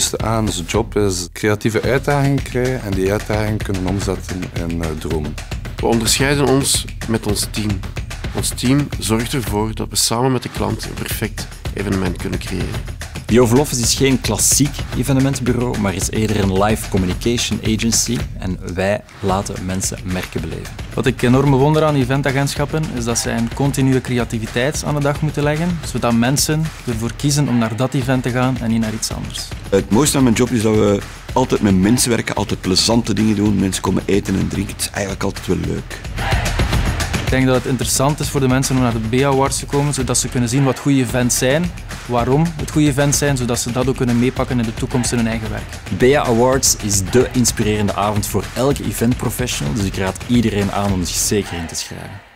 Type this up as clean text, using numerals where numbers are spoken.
mooiste aan onze job is creatieve uitdagingen krijgen en die uitdagingen kunnen omzetten in dromen. We onderscheiden ons met ons team. Ons team zorgt ervoor dat we samen met de klant een perfect evenement kunnen creëren. The Oval Office is geen klassiek evenementenbureau, maar is eerder een live communication agency en wij laten mensen merken beleven. Wat ik enorm bewonder aan eventagentschappen is dat zij een continue creativiteit aan de dag moeten leggen, zodat mensen ervoor kiezen om naar dat event te gaan en niet naar iets anders. Het mooiste aan mijn job is dat we altijd met mensen werken, altijd plezante dingen doen. Mensen komen eten en drinken. Het is eigenlijk altijd wel leuk. Ik denk dat het interessant is voor de mensen om naar de BEA Awards te komen, zodat ze kunnen zien wat goede events zijn, waarom het goede events zijn, zodat ze dat ook kunnen meepakken in de toekomst in hun eigen werk. BEA Awards is dé inspirerende avond voor elke eventprofessional, dus ik raad iedereen aan om zich zeker in te schrijven.